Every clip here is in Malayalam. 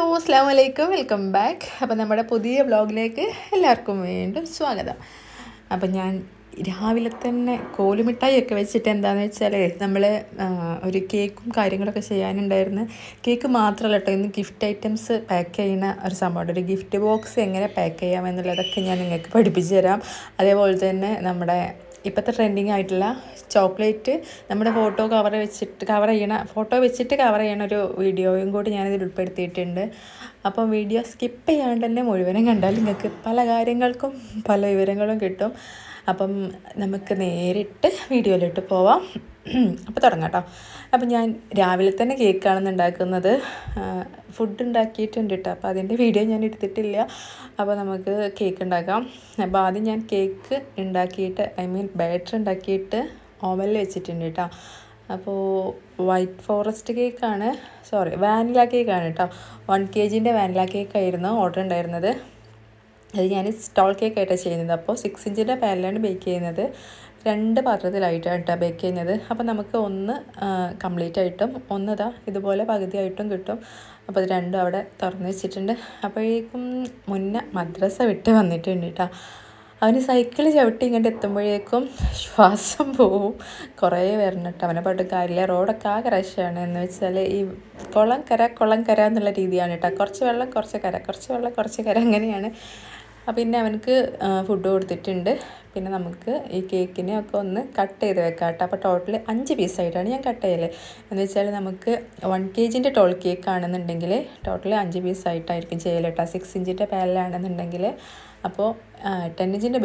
അസ്സലാമു അലൈക്കും, വെൽക്കം ബാക്ക്. അപ്പോൾ നമ്മുടെ പുതിയ വ്ളോഗിലേക്ക് എല്ലാവർക്കും വീണ്ടും സ്വാഗതം. അപ്പം ഞാൻ രാവിലെ തന്നെ കോലുമിഠായിയൊക്കെ വെച്ചിട്ട് എന്താണെന്ന് വെച്ചാൽ നമ്മൾ ഒരു കേക്കും കാര്യങ്ങളൊക്കെ ചെയ്യാനുണ്ടായിരുന്നു. കേക്ക് മാത്രമല്ല കേട്ടോ, ഇന്ന് ഗിഫ്റ്റ് ഐറ്റംസ് പാക്ക് ചെയ്യുന്ന ഒരു സംഭവമുണ്ട്. ഒരു ഗിഫ്റ്റ് ബോക്സ് എങ്ങനെ പാക്ക് ചെയ്യാം എന്നുള്ളതൊക്കെ ഞാൻ നിങ്ങൾക്ക് പഠിപ്പിച്ചു തരാം. അതേപോലെ തന്നെ നമ്മുടെ ഇപ്പോഴത്തെ ട്രെൻഡിങ് ആയിട്ടുള്ള ചോക്ലേറ്റ് നമ്മുടെ ഫോട്ടോ കവർ ചെയ്യണ ഒരു വീഡിയോയും കൂടി ഞാനിതിൽ ഉൾപ്പെടുത്തിയിട്ടുണ്ട്. അപ്പം വീഡിയോ സ്കിപ്പ് ചെയ്യാണ്ട് തന്നെ മുഴുവനും കണ്ടാൽ നിങ്ങൾക്ക് പല കാര്യങ്ങൾക്കും പല വിവരങ്ങളും കിട്ടും. അപ്പം നമുക്ക് നേരിട്ട് വീഡിയോയിലിട്ട് പോവാം. അപ്പോൾ തുടങ്ങാം കേട്ടോ. അപ്പം ഞാൻ രാവിലെ തന്നെ കേക്കാണെന്ന് ഉണ്ടാക്കുന്നത്. ഫുഡ് ഉണ്ടാക്കിയിട്ടുണ്ട് കേട്ടോ, അപ്പോൾ അതിൻ്റെ വീഡിയോ ഞാൻ എടുത്തിട്ടില്ല. അപ്പോൾ നമുക്ക് കേക്ക് ഉണ്ടാക്കാം. അപ്പോൾ ആദ്യം ഞാൻ കേക്ക് ഉണ്ടാക്കിയിട്ട് ബാറ്റർ ഉണ്ടാക്കിയിട്ട് ഓവനിൽ വെച്ചിട്ടുണ്ട് കേട്ടോ. അപ്പോൾ വൈറ്റ് ഫോറസ്റ്റ് കേക്കാണ്, വാനില കേക്കാണ് കേട്ടോ. 1 kg വാനില കേക്കായിരുന്നു ഓർഡർ ഉണ്ടായിരുന്നത്. അത് ഞാൻ സ്റ്റോൾ കേക്കായിട്ടാണ് ചെയ്യുന്നത്. അപ്പോൾ 6 ഇഞ്ചിൻ്റെ പാനിലാണ് ബേക്ക് ചെയ്യുന്നത്. 2 പാത്രത്തിലായിട്ടാണ് കേട്ടോ ബേക്ക് ചെയ്യുന്നത്. അപ്പോൾ നമുക്ക് ഒന്ന് കംപ്ലീറ്റ് ആയിട്ടും ഒന്ന് ഇതുപോലെ പകുതിയായിട്ടും കിട്ടും. അപ്പോൾ അത് രണ്ടും അവിടെ തുറന്ന് വെച്ചിട്ടുണ്ട്. അപ്പോഴേക്കും മുന്നേ മദ്രസ വിട്ട് വന്നിട്ടുണ്ട് കേട്ടോ. അവന് സൈക്കിൾ ചവിട്ടി ഇങ്ങോട്ട് എത്തുമ്പോഴേക്കും ശ്വാസം പോവും. കുറേ വരണം കേട്ടോ. അവനെ പാട്ട് കാര്യമില്ല. റോഡൊക്കെ ആകെ റഷാണ്. എന്ന് വെച്ചാൽ ഈ കുളം കര എന്നുള്ള രീതിയാണ് കേട്ടോ. കുറച്ച് വെള്ളം കുറച്ച് കര, കുറച്ച് വെള്ളം കുറച്ച് കര, അങ്ങനെയാണ്. പിന്നെ അവനക്ക് ഫുഡ് കൊടുത്തിട്ടുണ്ട്. പിന്നെ നമുക്ക് ഈ കേക്കിനെ ഒക്കെ ഒന്ന് കട്ട് ചെയ്ത് വെക്കാം കേട്ടോ. അപ്പോൾ ടോട്ടൽ 5 പീസായിട്ടാണ് ഞാൻ കട്ട് ചെയ്യൽ. എന്ന് വെച്ചാൽ നമുക്ക് 1 kg ടോൾ കേക്ക് ആണെന്നുണ്ടെങ്കിൽ ടോട്ടൽ 5 പീസായിട്ടായിരിക്കും ചെയ്യൽ കേട്ടോ. 6 ഇഞ്ചിൻ്റെ പാനിലാണെന്നുണ്ടെങ്കിൽ അപ്പോൾ 9 ഇഞ്ചിൻ്റെ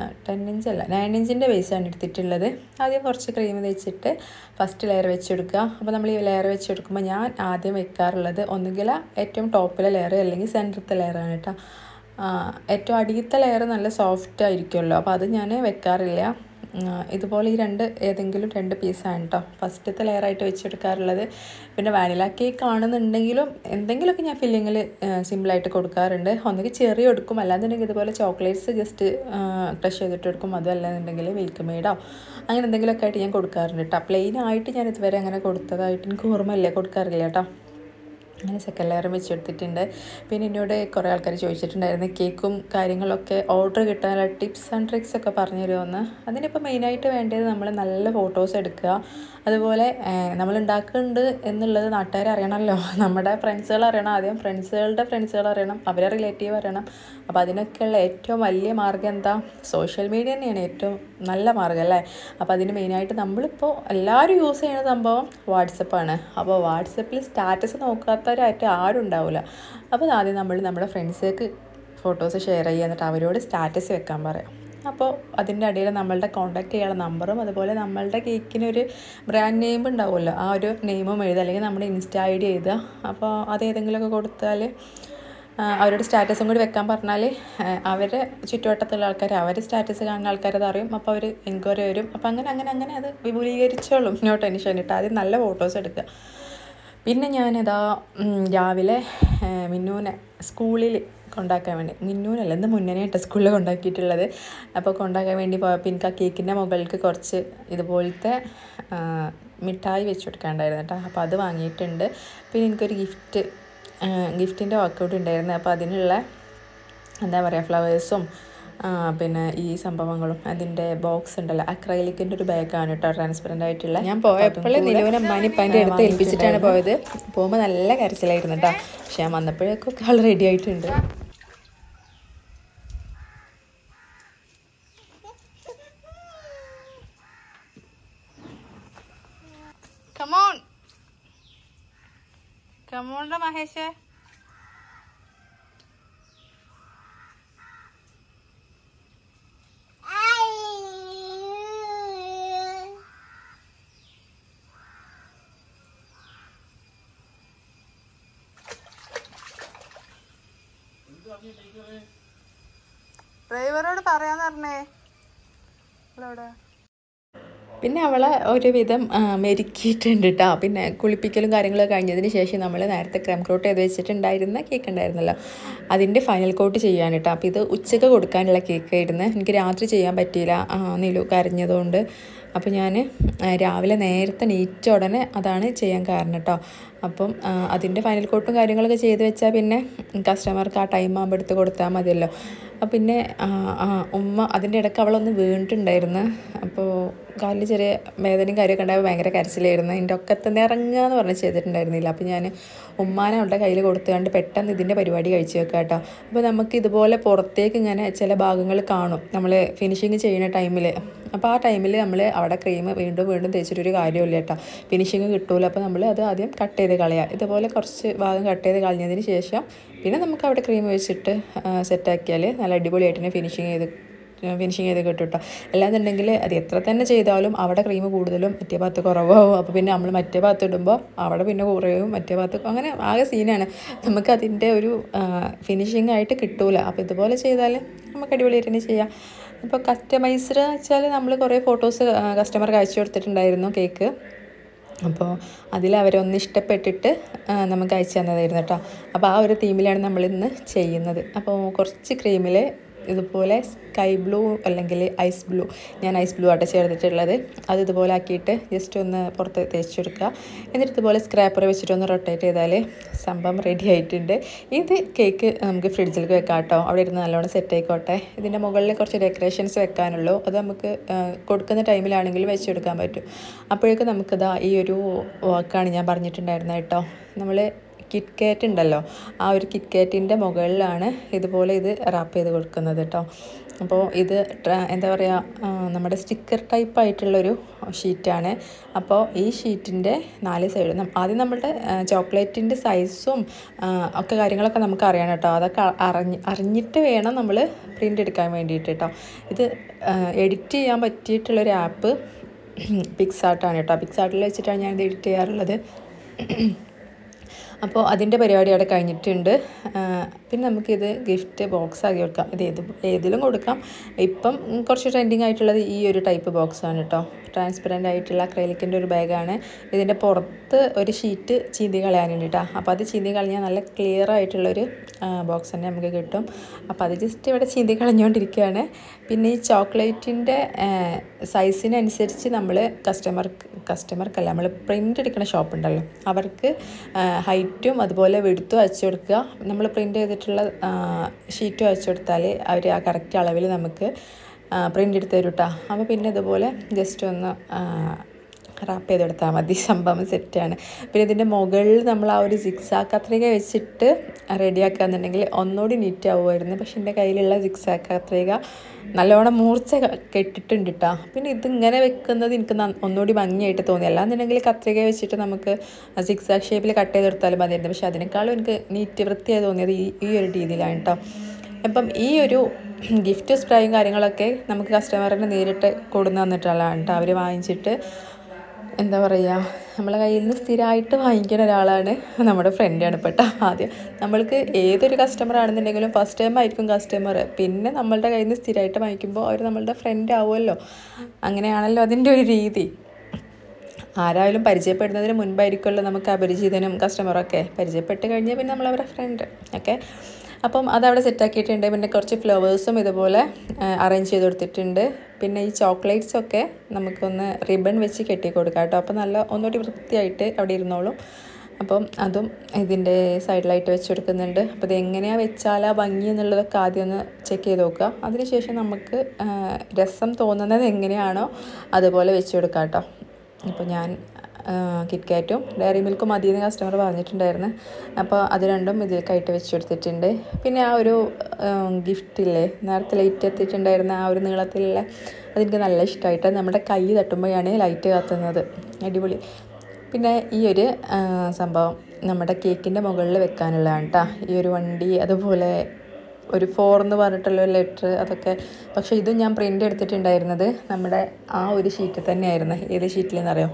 ബേസാണ് എടുത്തിട്ടുള്ളത്. ആദ്യം കുറച്ച് ക്രീം തേച്ചിട്ട് ഫസ്റ്റ് ലെയർ വെച്ചെടുക്കുക. അപ്പോൾ നമ്മൾ ഈ ലെയർ വെച്ചെടുക്കുമ്പോൾ ഞാൻ ആദ്യം വെക്കാറുള്ളത് ഒന്നുകിൽ ഏറ്റവും ടോപ്പിലെ ലെയർ അല്ലെങ്കിൽ സെൻറ്ററത്തെ ലെയറാണ് കേട്ടോ. ഏറ്റവും അടിയത്തെ ലെയർ നല്ല സോഫ്റ്റ് ആയിരിക്കുമല്ലോ, അപ്പോൾ അത് ഞാൻ വെക്കാറില്ല. ഇതുപോലെ ഈ ഏതെങ്കിലും 2 പീസാണ് കേട്ടോ ഫസ്റ്റത്തെ ലെയറായിട്ട് വെച്ചെടുക്കാറുള്ളത്. പിന്നെ വാനില കേക്ക് ആണെന്നുണ്ടെങ്കിലും എന്തെങ്കിലുമൊക്കെ ഞാൻ ഫില്ലിങ്ങിൽ സിമ്പിളായിട്ട് കൊടുക്കാറുണ്ട്. ഒന്നുകിൽ ചെറിയ എടുക്കും, അല്ലാന്നുണ്ടെങ്കിൽ ഇതുപോലെ ചോക്ലേറ്റ്സ് ജസ്റ്റ് ക്രഷ് ചെയ്തിട്ട് എടുക്കും. അതും അല്ലാന്നുണ്ടെങ്കിൽ മിൽക്ക് മെയ്ഡോ അങ്ങനെ എന്തെങ്കിലുമൊക്കെ ആയിട്ട് ഞാൻ കൊടുക്കാറുണ്ട് കേട്ടോ. പ്ലെയിൻ ആയിട്ട് ഞാൻ ഇതുവരെ അങ്ങനെ കൊടുത്തതായിട്ട് എനിക്ക് ഓർമ്മയില്ല, കൊടുക്കാറില്ല കേട്ടോ. അങ്ങനെ സെക്കൻഡ് ലെയറും വെച്ചെടുത്തിട്ടുണ്ട്. പിന്നെ എന്നോട് കുറേ ആൾക്കാർ ചോദിച്ചിട്ടുണ്ടായിരുന്നു കേക്കും കാര്യങ്ങളൊക്കെ ഓർഡർ കിട്ടാനുള്ള ടിപ്സ് ആൻഡ് ട്രിക്സ് ഒക്കെ പറഞ്ഞു തരുമെന്ന്. അതിനിപ്പോൾ മെയിനായിട്ട് വേണ്ടത് നമ്മൾ നല്ല ഫോട്ടോസ് എടുക്കുക. അതുപോലെ നമ്മൾ ഉണ്ടാക്കുന്നുണ്ട് എന്നുള്ളത് നാട്ടുകാർ അറിയണമല്ലോ. നമ്മുടെ ഫ്രണ്ട്സുകൾ അറിയണം, ആദ്യം ഫ്രണ്ട്സുകൾ അറിയണം, അവരെ റിലേറ്റീവ് അറിയണം. അപ്പോൾ അതിനൊക്കെയുള്ള ഏറ്റവും വലിയ മാർഗ്ഗം എന്താ? സോഷ്യൽ മീഡിയ തന്നെയാണ് ഏറ്റവും നല്ല മാർഗ്ഗം അല്ലേ. അപ്പോൾ അതിന് മെയിനായിട്ട് നമ്മളിപ്പോൾ എല്ലാവരും യൂസ് ചെയ്യുന്ന സംഭവം വാട്സപ്പാണ്. അപ്പോൾ വാട്സപ്പിൽ സ്റ്റാറ്റസ് നോക്കാത്തവരായിട്ട് ആരും ഉണ്ടാവില്ല. അപ്പോൾ ആദ്യം നമ്മുടെ ഫ്രണ്ട്സിലേക്ക് ഫോട്ടോസ് ഷെയർ ചെയ്യുക, എന്നിട്ട് അവരോട് സ്റ്റാറ്റസ് വെക്കാൻ പറയാം. അപ്പോൾ അതിൻ്റെ ഇടയിൽ നമ്മളുടെ കോൺടാക്ട് ചെയ്യാനുള്ള നമ്പറും അതുപോലെ നമ്മളുടെ കേക്കിനൊരു ബ്രാൻഡ് നെയിം ഉണ്ടാവുമല്ലോ, ആ ഒരു നെയിമും എഴുതുക, അല്ലെങ്കിൽ നമ്മുടെ ഇൻസ്റ്റ ID എഴുതുക. അപ്പോൾ അതേതെങ്കിലുമൊക്കെ കൊടുത്താൽ അവരുടെ സ്റ്റാറ്റസും കൂടി വെക്കാൻ പറഞ്ഞാൽ അവരുടെ ചുറ്റുവട്ടത്തുള്ള ആൾക്കാർ, അവർ സ്റ്റാറ്റസ് കാണുന്ന ആൾക്കാരത് അറിയും. അപ്പോൾ അവർ എൻക്വയറി വരും. അപ്പോൾ അങ്ങനെ അത് വിപുലീകരിച്ചോളും. നോ ടെൻഷൻ ഇട്ട് ആദ്യം നല്ല ഫോട്ടോസ് എടുക്കുക. പിന്നെ ഞാനിതാ രാവിലെ മിന്നൂനെ സ്കൂളിൽ കൊണ്ടാക്കാൻ വേണ്ടി, ഇന്ന് മുന്നേയായിട്ട് സ്കൂളിൽ കൊണ്ടാക്കിയിട്ടുള്ളത്. അപ്പോൾ കൊണ്ടാക്കാൻ വേണ്ടി പോയപ്പോൾ എനിക്ക് ആ കേക്കിൻ്റെ മുകളിലേക്ക് കുറച്ച് ഇതുപോലത്തെ മിഠായി വെച്ച് കൊടുക്കാനുണ്ടായിരുന്നു കേട്ടോ. അപ്പോൾ അത് വാങ്ങിയിട്ടുണ്ട്. പിന്നെ എനിക്കൊരു ഗിഫ്റ്റിൻ്റെ വർക്കൗട്ട് ഉണ്ടായിരുന്നു. അപ്പോൾ അതിനുള്ള എന്താ പറയുക, ഫ്ലവേഴ്സും പിന്നെ ഈ സംഭവങ്ങളും അതിൻ്റെ ബോക്സ് ഉണ്ടല്ലോ, അക്രൈലിക്കിൻ്റെ ഒരു ബാഗാണ് കേട്ടോ, ട്രാൻസ്പെറൻ്റ് ആയിട്ടുള്ള. ഞാൻ പോയപ്പോൾ നിലവിലെ അമ്മാനിപ്പാൻ്റെ അടുത്ത് ഏൽപ്പിച്ചിട്ടാണ് പോയത്. പോകുമ്പോൾ നല്ല കരച്ചിലായിരുന്നു കേട്ടോ. പക്ഷെ ഞാൻ വന്നപ്പോഴേക്കൊക്കെ ആൾ റെഡി ആയിട്ടുണ്ട്. കമോണ്ട മഹേഷ്, ഡ്രൈവറോട് പറയാന്ന് പറഞ്ഞേ. പിന്നെ അവളെ ഒരുവിധം മെരുക്കിയിട്ടുണ്ട് കേട്ടോ. പിന്നെ കുളിപ്പിക്കലും കാര്യങ്ങളൊക്കെ കഴിഞ്ഞതിന് ശേഷം നമ്മൾ നേരത്തെ ക്രീം കോട്ട് ചെയ്ത് വെച്ചിട്ടുണ്ടായിരുന്ന കേക്ക് ഉണ്ടായിരുന്നല്ലോ, അതിൻ്റെ ഫൈനൽ കോട്ട് ചെയ്യാൻ കേട്ടോ. അപ്പോൾ ഇത് ഉച്ചയ്ക്ക് കൊടുക്കാനുള്ള കേക്കായിരുന്നു. എനിക്ക് രാത്രി ചെയ്യാൻ പറ്റിയില്ല, നിലു കരഞ്ഞതുകൊണ്ട്. അപ്പോൾ ഞാൻ രാവിലെ നേരത്തെ നീറ്റ ഉടനെ അതാണ് ചെയ്യാൻ കാരണം കേട്ടോ. അപ്പം അതിൻ്റെ ഫൈനൽ കോട്ടും കാര്യങ്ങളൊക്കെ ചെയ്ത് വെച്ചാൽ പിന്നെ കസ്റ്റമർക്ക് ആ ടൈം ആകുമ്പോൾ എടുത്ത് കൊടുത്താൽ മതിയല്ലോ. പിന്നെ ഉമ്മ അതിൻ്റെ ഇടയ്ക്ക് അവളൊന്ന് വീണിട്ടുണ്ടായിരുന്നു. അപ്പോൾ കാലിൽ ചെറിയ വേദനയും കാര്യമൊക്കെ ഉണ്ടായപ്പോൾ ഭയങ്കര കരച്ചിലായിരുന്നു. എൻ്റെ ഒക്കത്തുനിന്ന് ഇറങ്ങുക എന്ന് പറഞ്ഞ് ചെയ്തിട്ടുണ്ടായിരുന്നില്ല. അപ്പോൾ ഞാൻ ഉമ്മാനെ അവളുടെ കയ്യിൽ കൊടുത്തുകൊണ്ട് പെട്ടെന്ന് ഇതിൻ്റെ പരിപാടി കഴിച്ച് വെക്കാം കേട്ടോ. അപ്പോൾ നമുക്ക് ഇതുപോലെ പുറത്തേക്ക് ഇങ്ങനെ ചില ഭാഗങ്ങൾ കാണും നമ്മൾ ഫിനിഷിങ് ചെയ്യുന്ന ടൈമിൽ. അപ്പോൾ ആ ടൈമിൽ നമ്മൾ അവിടെ ക്രീം വീണ്ടും വീണ്ടും തേച്ചിട്ടൊരു കാര്യമില്ല കേട്ടോ, ഫിനിഷിങ് കിട്ടൂല. അപ്പോൾ നമ്മൾ അത് ആദ്യം കട്ട് ചെയ്ത് കളയുക. ഇതുപോലെ കുറച്ച് ഭാഗം കട്ട് ചെയ്ത് കളഞ്ഞതിന് ശേഷം പിന്നെ നമുക്ക് അവിടെ ക്രീം വെച്ചിട്ട് സെറ്റാക്കിയാൽ നല്ല അടിപൊളിയായിട്ട് തന്നെ ഫിനിഷിങ് ചെയ്ത് കിട്ടും കേട്ടോ. അല്ലാന്നുണ്ടെങ്കിൽ അത് എത്ര തന്നെ ചെയ്താലും അവിടെ ക്രീം കൂടുതലും മറ്റേ ഭാഗത്ത് കുറവാകും. അപ്പോൾ പിന്നെ നമ്മൾ മറ്റേ ഭാഗത്ത് ഇടുമ്പോൾ അവിടെ പിന്നെ കുറയും, മറ്റേ ഭാഗത്ത് അങ്ങനെ ആകെ സീനാണ്. നമുക്ക് അതിൻ്റെ ഒരു ഫിനിഷിംഗ് ആയിട്ട് കിട്ടൂല. അപ്പോൾ ഇതുപോലെ ചെയ്താൽ നമുക്ക് അടിപൊളിയായിട്ട് തന്നെ ചെയ്യാം. ഇപ്പോൾ കസ്റ്റമൈസ്ഡ് വെച്ചാൽ നമ്മൾ കുറേ ഫോട്ടോസ് കസ്റ്റമർക്ക് അയച്ചു കൊടുത്തിട്ടുണ്ടായിരുന്നു കേക്ക്. അപ്പോൾ അതിലവരൊന്ന് ഇഷ്ടപ്പെട്ടിട്ട് നമുക്ക് അയച്ചു തന്നതായിരുന്നു കേട്ടോ. അപ്പോൾ ആ ഒരു തീമിലാണ് നമ്മളിന്ന് ചെയ്യുന്നത്. അപ്പോൾ കുറച്ച് ക്രീമിൽ ഇതുപോലെ സ്കൈ ബ്ലൂ അല്ലെങ്കിൽ ഐസ് ബ്ലൂ, ഞാൻ ഐസ് ബ്ലൂ ആയിട്ട് ചേർത്തിട്ടുള്ളത്, അത് ഇതുപോലെ ആക്കിയിട്ട് ജസ്റ്റ് ഒന്ന് പുറത്ത് തേച്ച് കൊടുക്കുക. എന്നിട്ട് ഇതുപോലെ സ്ക്രാപ്പർ വെച്ചിട്ടൊന്ന് റൊട്ടേറ്റ് ചെയ്താൽ സംഭവം റെഡി ആയിട്ടുണ്ട്. ഇത് കേക്ക് നമുക്ക് ഫ്രിഡ്ജിലേക്ക് വെക്കാം കേട്ടോ, അവിടെ ഇരുന്ന് നല്ലോണം സെറ്റ് ആയിക്കോട്ടെ. ഇതിൻ്റെ മുകളിൽ കുറച്ച് ഡെക്കറേഷൻസ് വെക്കാനുള്ളൂ, അത് നമുക്ക് കൊടുക്കുന്ന ടൈമിലാണെങ്കിൽ വെച്ച് കൊടുക്കാൻ പറ്റും. അപ്പോഴേക്കും നമുക്കിതാ ഈ ഒരു വർക്കാണ് ഞാൻ പറഞ്ഞിട്ടുണ്ടായിരുന്നത് കേട്ടോ. നമ്മൾ കിറ്റ് കാറ്റ് ഉണ്ടല്ലോ, ആ ഒരു കിറ്റ് കാറ്റിൻ്റെ മുകളിലാണ് ഇതുപോലെ ഇത് റാപ്പ് ചെയ്ത് കൊടുക്കുന്നത് കേട്ടോ. അപ്പോൾ ഇത് എന്താ പറയുക, നമ്മുടെ സ്റ്റിക്കർ ടൈപ്പ് ആയിട്ടുള്ളൊരു ഷീറ്റാണ്. അപ്പോൾ ഈ ഷീറ്റിൻ്റെ 4 സൈഡും ആദ്യം നമ്മളുടെ ചോക്ലേറ്റിൻ്റെ സൈസും ഒക്കെ കാര്യങ്ങളൊക്കെ നമുക്ക് അറിയണം കേട്ടോ. അതൊക്കെ അറിഞ്ഞിട്ട് വേണം നമ്മൾ പ്രിൻ്റ് എടുക്കാൻ വേണ്ടിയിട്ട് കേട്ടോ. ഇത് എഡിറ്റ് ചെയ്യാൻ പറ്റിയിട്ടുള്ളൊരു ആപ്പ് പിക്സാർട്ടാണ് കേട്ടോ. പിക്സാർട്ടിൽ വെച്ചിട്ടാണ് ഞാനിത് എഡിറ്റ് ചെയ്യാറുള്ളത്. അപ്പോൾ അതിൻ്റെ പരിപാടി അവിടെ കഴിഞ്ഞിട്ടുണ്ട്. പിന്നെ നമുക്കിത് ഗിഫ്റ്റ് ബോക്സ് ആക്കി കൊടുക്കാം. ഇത് ഏതിലും കൊടുക്കാം. ഇപ്പം കുറച്ച് ട്രെൻഡിങ് ആയിട്ടുള്ളത് ഈ ഒരു ടൈപ്പ് ബോക്സാണ് കേട്ടോ. ട്രാൻസ്പെറൻ്റ് ആയിട്ടുള്ള അക്രൈലിക്കിൻ്റെ ഒരു ബാഗാണ്. ഇതിൻ്റെ പുറത്ത് ഒരു ഷീറ്റ് ചീന്തി കളയാനുണ്ട് കേട്ടോ. അപ്പോൾ അത് ചീന്തി കളഞ്ഞാൽ നല്ല ക്ലിയർ ആയിട്ടുള്ളൊരു ബോക്സ് തന്നെ നമുക്ക് കിട്ടും. അപ്പോൾ അത് ജസ്റ്റ് ഇവിടെ ചീന്തി കളഞ്ഞുകൊണ്ടിരിക്കുകയാണ്. പിന്നെ ഈ ചോക്ലേറ്റിൻ്റെ സൈസിനനുസരിച്ച് നമ്മൾ കസ്റ്റമർക്കല്ല, നമ്മൾ പ്രിൻ്റ് എടുക്കുന്ന ഷോപ്പ് ഉണ്ടല്ലോ, അവർക്ക് ഹൈറ്റും അതുപോലെ വെടുത്തും അയച്ചു കൊടുക്കുക. നമ്മൾ പ്രിൻ്റ് ചെയ്തിട്ടുള്ള ഷീറ്റും അയച്ചു കൊടുത്താൽ അവർ ആ കറക്റ്റ് അളവിൽ നമുക്ക് പ്രിൻ്റ് എടുത്ത് തരും കേട്ടോ. അപ്പോൾ പിന്നെ ഇതുപോലെ ജസ്റ്റ് ഒന്ന് റാപ്പ് ചെയ്തെടുത്താൽ മതി, സംഭവം സെറ്റാണ്. പിന്നെ ഇതിൻ്റെ മുകളിൽ നമ്മൾ ആ ഒരു സിക്സാക്ക് കത്രിക വെച്ചിട്ട് റെഡിയാക്കുകയെന്നുണ്ടെങ്കിൽ ഒന്നുകൂടി നീറ്റ് ആവുമായിരുന്നു. പക്ഷെ എൻ്റെ കയ്യിലുള്ള സിക്സാക്ക് കത്രിക നല്ലോണം മൂർച്ച കെട്ടിട്ടുണ്ട് കേട്ടോ. പിന്നെ ഇതിങ്ങനെ വെക്കുന്നത് എനിക്ക് ഒന്നുകൂടി ഭംഗിയായിട്ട് തോന്നി. അല്ലാന്നുണ്ടെങ്കിൽ കത്രിക വെച്ചിട്ട് നമുക്ക് സിക്സാക്ക് ഷേപ്പിൽ കട്ട് ചെയ്തെടുത്താലും മതിയായിരുന്നു. പക്ഷെ അതിനേക്കാളും എനിക്ക് നീറ്റ് വൃത്തിയായി തോന്നിയത് ഈ ഒരു രീതിയിലാണ് കേട്ടോ. അപ്പം ഈ ഒരു ഗിഫ്റ്റ് സ്പ്രേയും കാര്യങ്ങളൊക്കെ നമുക്ക് കസ്റ്റമറിന് നേരിട്ട് കൊടുന്ന് തന്നിട്ടുള്ളതാണ് കേട്ടോ. അവർ വാങ്ങിച്ചിട്ട് എന്താ പറയുക, നമ്മളെ കയ്യിൽ നിന്ന് സ്ഥിരമായിട്ട് വാങ്ങിക്കുന്ന ഒരാളാണ്, നമ്മുടെ ഫ്രണ്ടാണ് കേട്ടോ. ആദ്യം നമ്മൾക്ക് ഏതൊരു കസ്റ്റമർ ആണെന്നുണ്ടെങ്കിലും ഫസ്റ്റ് ടൈം ആയിരിക്കും കസ്റ്റമർ, പിന്നെ നമ്മളുടെ കയ്യിൽ നിന്ന് സ്ഥിരമായിട്ട് വാങ്ങിക്കുമ്പോൾ അവർ നമ്മളുടെ ഫ്രണ്ട് ആവുമല്ലോ. അങ്ങനെയാണല്ലോ അതിൻ്റെ ഒരു രീതി. ആരായാലും പരിചയപ്പെടുന്നതിന് മുൻപായിരിക്കുമല്ലോ നമുക്ക് അപരിചിതനും കസ്റ്റമറൊക്കെ. പരിചയപ്പെട്ട് കഴിഞ്ഞാൽ പിന്നെ നമ്മളവരുടെ ഫ്രണ്ട് ഓക്കെ. അപ്പം അതവിടെ സെറ്റാക്കിയിട്ടുണ്ട്. പിന്നെ കുറച്ച് ഫ്ലവേഴ്സും ഇതുപോലെ അറേഞ്ച് ചെയ്ത് കൊടുത്തിട്ടുണ്ട്. പിന്നെ ഈ ചോക്ലേറ്റ്സൊക്കെ നമുക്കൊന്ന് റിബൺ വെച്ച് കെട്ടി കൊടുക്കാം കേട്ടോ. അപ്പോൾ നല്ല ഒന്നുകൂടി വൃത്തിയായിട്ട് അവിടെ ഇരുന്നോളും. അപ്പം അതും ഇതിൻ്റെ സൈഡിലായിട്ട് വെച്ച് കൊടുക്കുന്നുണ്ട്. അപ്പോൾ ഇത് എങ്ങനെയാണ് വെച്ചാൽ ആ ഭംഗി എന്നുള്ളതൊക്കെ ആദ്യം ഒന്ന് ചെക്ക് ചെയ്ത് നോക്കുക. അതിനുശേഷം നമുക്ക് രസം തോന്നുന്നത് എങ്ങനെയാണോ അതുപോലെ വെച്ച് കൊടുക്കാം കേട്ടോ. ഇപ്പോൾ ഞാൻ കിറ്റ് കാറ്റും ഡയറി മിൽക്കും മതിയെന്ന് കസ്റ്റമർ പറഞ്ഞിട്ടുണ്ടായിരുന്നു. അപ്പോൾ അത് രണ്ടും ഇതിലേക്കായിട്ട് വെച്ച് കൊടുത്തിട്ടുണ്ട്. പിന്നെ ആ ഒരു ഗിഫ്റ്റില്ലേ നേരത്തെ ലൈറ്റ് എത്തിയിട്ടുണ്ടായിരുന്ന ആ ഒരു നീളത്തിലുള്ള, അതെനിക്ക് നല്ല ഇഷ്ടമായിട്ട്. നമ്മുടെ കൈ തട്ടുമ്പോഴാണ് ലൈറ്റ് കത്തുന്നത്, അടിപൊളി. പിന്നെ ഈ ഒരു സംഭവം നമ്മുടെ കേക്കിൻ്റെ മുകളിൽ വെക്കാനുള്ളതാണ് കേട്ടോ. ഈ ഒരു വണ്ടി, അതുപോലെ ഒരു 4 എന്ന് പറഞ്ഞിട്ടുള്ളൊരു ലെറ്റർ, അതൊക്കെ. പക്ഷേ ഇതും ഞാൻ പ്രിൻ്റ് എടുത്തിട്ടുണ്ടായിരുന്നത് നമ്മുടെ ആ ഒരു ഷീറ്റിൽ തന്നെയായിരുന്നു. ഏത് ഷീറ്റിലെന്നറിയോ,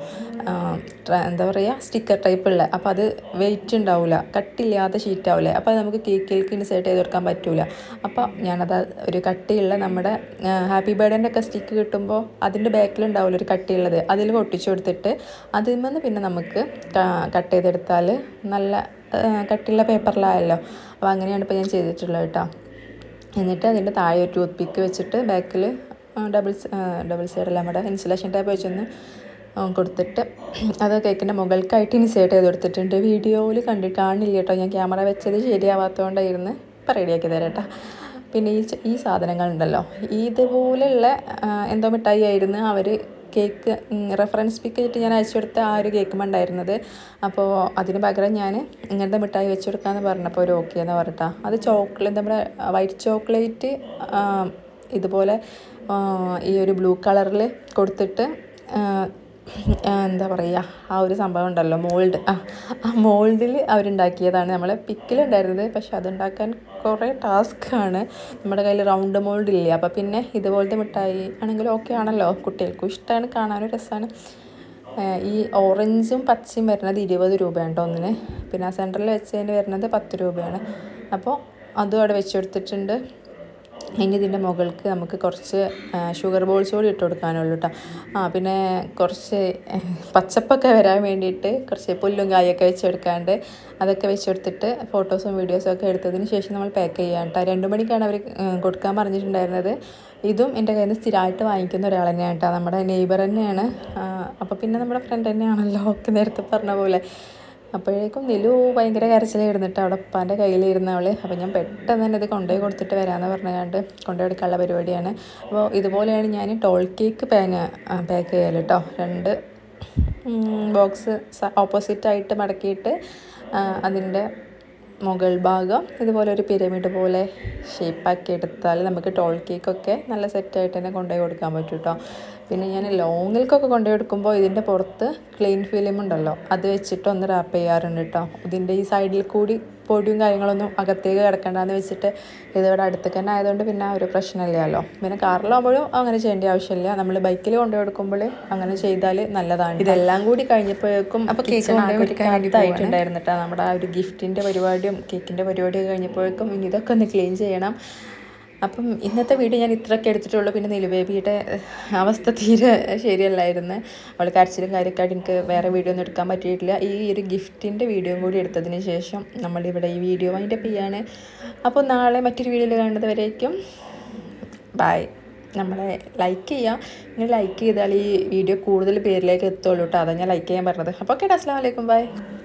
എന്താ പറയുക, സ്റ്റിക്കർ ടൈപ്പുള്ള. അപ്പോൾ അത് വെയിറ്റ് ഉണ്ടാവില്ല, കട്ടില്ലാത്ത ഷീറ്റാവില്ലേ. അപ്പോൾ നമുക്ക് കേക്കിലേക്ക് ഇൻസേർട്ട് ചെയ്ത് കൊടുക്കാൻ പറ്റില്ല. അപ്പോൾ ഞാനത് ഒരു കട്ടിയുള്ള നമ്മുടെ ഹാപ്പി ബർത്ത്ഡേൻ്റെ ഒക്കെ സ്റ്റിക്ക് കിട്ടുമ്പോൾ അതിൻ്റെ ബാക്കിലുണ്ടാവില്ല ഒരു കട്ടിയുള്ളത്, അതിൽ ഒട്ടിച്ചു കൊടുത്തിട്ട് അതിൽ നിന്ന് പിന്നെ നമുക്ക് കട്ട് ചെയ്തെടുത്താൽ നല്ല കട്ടിയുള്ള പേപ്പറിലായല്ലോ. അപ്പോൾ അങ്ങനെയാണ് ഇപ്പോൾ ഞാൻ ചെയ്തിട്ടുള്ളത് കേട്ടോ. എന്നിട്ട് അതിൻ്റെ താഴെ ഒരു ടൂത്ത് പിക്ക് വെച്ചിട്ട് ബാക്കിൽ ഡബിൾ സൈഡല്ല നമ്മുടെ ഇൻസുലേഷൻ ടേപ്പ് വെച്ചൊന്ന് കൊടുത്തിട്ട് അത് കേക്കിൻ്റെ മുകൾക്കായിട്ട് ഇൻസേർട്ട് ചെയ്ത് കൊടുത്തിട്ടുണ്ട്. വീഡിയോയിൽ കാണില്ല കേട്ടോ, ഞാൻ ക്യാമറ വെച്ചത് ശരിയാവാത്തതുകൊണ്ടായിരുന്നു. ഇപ്പം റെഡിയാക്കി തരാം കേട്ടോ. പിന്നെ ഈ സാധനങ്ങളുണ്ടല്ലോ, ഇതുപോലെയുള്ള എന്തോ മിഠായി ആയിരുന്നു അവർ കേക്ക് റെഫറൻസ് പിക്ക് ആയിട്ട് ഞാൻ അയച്ചു കൊടുത്ത ആ ഒരു കേക്ക് ഉണ്ടായിരുന്നത്. അപ്പോൾ അതിന് പകരം ഞാൻ ഇങ്ങനത്തെ മിഠായി വെച്ച് കൊടുക്കാമെന്ന് പറഞ്ഞപ്പോൾ ഒരു ഓക്കെ എന്ന് പറഞ്ഞിട്ടാ. അത് ചോക്ലേറ്റ്, നമ്മുടെ വൈറ്റ് ചോക്ലേറ്റ് ഇതുപോലെ ഈ ഒരു ബ്ലൂ കളറിൽ കൊടുത്തിട്ട് എന്താ പറയുക, ആ ഒരു സംഭവം ഉണ്ടല്ലോ മോൾഡ്, ആ മോൾഡിൽ അവരുണ്ടാക്കിയതാണ് നമ്മളെ പിക്കിലുണ്ടായിരുന്നത്. പക്ഷെ അതുണ്ടാക്കാൻ കുറേ ടാസ്ക്കാണ്, നമ്മുടെ കയ്യിൽ റൗണ്ട് മോൾഡ് ഇല്ല. അപ്പോൾ പിന്നെ ഇതുപോലത്തെ മിഠായി ആണെങ്കിലും ഓക്കെ ആണല്ലോ, കുട്ടികൾക്കും ഇഷ്ടമാണ്, കാണാനും രസമാണ്. ഈ ഓറഞ്ചും പച്ചയും വരുന്നത് 20 രൂപയാണ് കേട്ടോ ഒന്നിന്. പിന്നെ ആ സെൻറ്ററിൽ വെച്ചതിന് വരുന്നത് 10 രൂപയാണ്. അപ്പോൾ അതും അവിടെ വെച്ച് കൊടുത്തിട്ടുണ്ട്. ഇനി ഇതിൻ്റെ മുകൾക്ക് നമുക്ക് കുറച്ച് ഷുഗർ ബോൾസ് കൂടി ഇട്ട് കൊടുക്കാനുള്ളൂ കേട്ടോ. പിന്നെ കുറച്ച് പച്ചപ്പൊക്കെ വരാൻ വേണ്ടിയിട്ട് കുറച്ച് പുല്ലും കായൊക്കെ വെച്ചെടുക്കാണ്ട് അതൊക്കെ വെച്ചെടുത്തിട്ട് ഫോട്ടോസും വീഡിയോസും ഒക്കെ എടുത്തതിന് ശേഷം നമ്മൾ പാക്ക് ചെയ്യാം കേട്ടോ. 2 മണിക്കാണ് അവർ കൊടുക്കാൻ പറഞ്ഞിട്ടുണ്ടായിരുന്നത്. ഇതും എൻ്റെ കയ്യിൽ നിന്ന് സ്ഥിരമായിട്ട് വാങ്ങിക്കുന്ന ഒരാൾ തന്നെയാണ് കേട്ടോ, നമ്മുടെ നെയ്ബർ തന്നെയാണ്. അപ്പോൾ പിന്നെ നമ്മുടെ ഫ്രണ്ട് തന്നെയാണല്ലോ, ഒക്കെ നേരത്തെ പറഞ്ഞ പോലെ. അപ്പോഴേക്കും നിലു ഭയങ്കര കരച്ചിലായിരുന്നിട്ട് അവിടെ ഉപ്പാൻ്റെ കയ്യിലിരുന്ന അവൾ. അപ്പോൾ ഞാൻ പെട്ടെന്ന് തന്നെ ഇത് കൊണ്ടുപോയി കൊടുത്തിട്ട് വരാമെന്ന് പറഞ്ഞുകൊണ്ട് കൊണ്ടുപോയി എടുക്കാനുള്ള പരിപാടിയാണ്. അപ്പോൾ ഇതുപോലെയാണ് ഞാൻ ടോൾ കേക്ക് പാക്ക് ചെയ്യൽ കേട്ടോ. 2 ബോക്സ് ഓപ്പോസിറ്റായിട്ട് മടക്കിയിട്ട് അതിൻ്റെ മുകൾ ഭാഗം ഇതുപോലെ ഒരു പിരമിഡ് പോലെ ഷേപ്പാക്കി എടുത്താൽ നമുക്ക് ടോൾ കേക്കൊക്കെ നല്ല സെറ്റായിട്ട് തന്നെ കൊണ്ടുപോയി കൊടുക്കാൻ പറ്റും കേട്ടോ. പിന്നെ ഞാൻ ലോങ്ങിൽക്കൊക്കെ കൊണ്ടുപോയി കൊടുക്കുമ്പോൾ ഇതിൻ്റെ പുറത്ത് ക്ലീൻ ഫിലിം ഉണ്ടല്ലോ, അത് വെച്ചിട്ട് ഒന്ന് റാപ്പ് ചെയ്യാറുണ്ട് കേട്ടോ. ഇതിൻ്റെ ഈ സൈഡിൽ കൂടി പൊടിയും കാര്യങ്ങളൊന്നും അകത്തേക്ക് കിടക്കണ്ടെന്ന് വെച്ചിട്ട് ഇതിവിടെ അടുത്തേക്ക് തന്നെ ആയതുകൊണ്ട് പിന്നെ ആ ഒരു പ്രശ്നമില്ലല്ലോ. പിന്നെ കാറിലാകുമ്പോഴും അങ്ങനെ ചെയ്യേണ്ട ആവശ്യമില്ല, നമ്മൾ ബൈക്കിൽ കൊണ്ടുപോയി കൊടുക്കുമ്പോൾ അങ്ങനെ ചെയ്താൽ നല്ലതാണ്. ഇതെല്ലാം കൂടി കഴിഞ്ഞപ്പോഴേക്കും അപ്പോൾ കേക്ക് ആയിട്ടുണ്ടായിരുന്നു കേട്ടോ. നമ്മുടെ ആ ഒരു ഗിഫ്റ്റിൻ്റെ പരിപാടിയും കേക്കിൻ്റെ പരിപാടിയൊക്കെ കഴിഞ്ഞപ്പോഴേക്കും ഇനി ഇതൊക്കെ ഒന്ന് ക്ലീൻ ചെയ്യണം. അപ്പം ഇന്നത്തെ വീഡിയോ ഞാൻ ഇത്രയൊക്കെ എടുത്തിട്ടുള്ളൂ. പിന്നെ നിലു ബേബിയുടെ അവസ്ഥ തീരെ ശരിയല്ലായിരുന്നു, അവൾ കരച്ചിലും കാര്യമൊക്കെ ആയിട്ട് എനിക്ക് വേറെ വീഡിയോ ഒന്നും എടുക്കാൻ പറ്റിയിട്ടില്ല. ഈ ഒരു ഗിഫ്റ്റിൻ്റെ വീഡിയോയും കൂടി എടുത്തതിന് ശേഷം നമ്മളിവിടെ ഈ വീഡിയോ വൈൻഡപ്പ് ചെയ്യാണ്. അപ്പോൾ നാളെ മറ്റൊരു വീഡിയോയിൽ കാണുന്നത് വരേക്കും ബൈ. നമ്മളെ ലൈക്ക് ചെയ്യുക, നിങ്ങൾ ലൈക്ക് ചെയ്താൽ ഈ വീഡിയോ കൂടുതൽ പേരിലേക്ക് എത്തുള്ളൂ കേട്ടോ, അതാണ് ഞാൻ ലൈക്ക് ചെയ്യാൻ പറഞ്ഞത്. അപ്പോൾ ഓക്കെ, അസ്സലാമു അലൈക്കും, ബൈ.